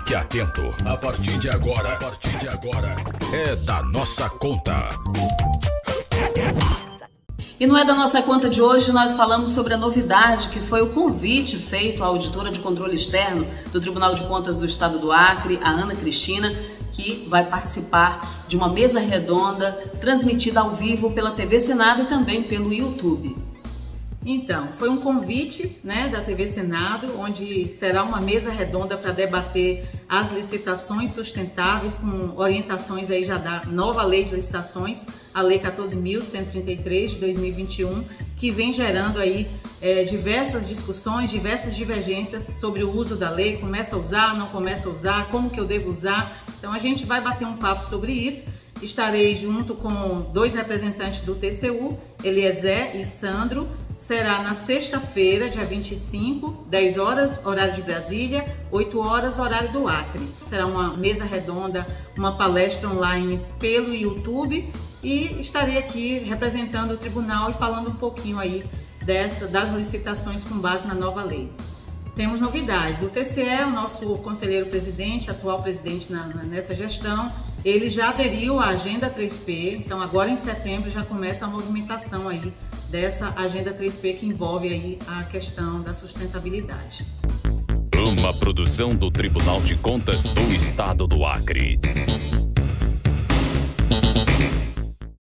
Fique atento. A partir de agora, é da nossa conta. E não é da nossa conta de hoje, nós falamos sobre a novidade que foi o convite feito à auditora de controle externo do Tribunal de Contas do Estado do Acre, a Ana Cristina, que vai participar de uma mesa redonda transmitida ao vivo pela TV Senado e também pelo YouTube. Então, foi um convite, da TV Senado, onde será uma mesa redonda para debater as licitações sustentáveis com orientações aí já da nova lei de licitações, a Lei 14.133 de 2021, que vem gerando aí diversas discussões, diversas divergências sobre o uso da lei, começa a usar, não começa a usar, como que eu devo usar. Então a gente vai bater um papo sobre isso. Estarei junto com dois representantes do TCU, Eliezer e Sandro. Será na sexta-feira, dia 25, 10 horas, horário de Brasília, 8 horas, horário do Acre. Será uma mesa redonda, uma palestra online pelo YouTube e estarei aqui representando o tribunal e falando um pouquinho aí das licitações com base na nova lei. Temos novidades. O TCE, o nosso conselheiro presidente, atual presidente nessa gestão, ele já aderiu à Agenda 3P, então agora em setembro já começa a movimentação aí dessa Agenda 3P que envolve aí a questão da sustentabilidade. Uma produção do Tribunal de Contas do Estado do Acre.